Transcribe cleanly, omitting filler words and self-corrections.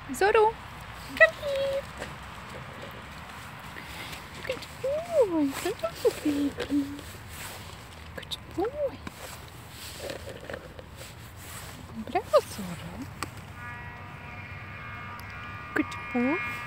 Zorro, come here. Good boy. Hello, baby. Good boy. Bravo, Zorro. Good boy.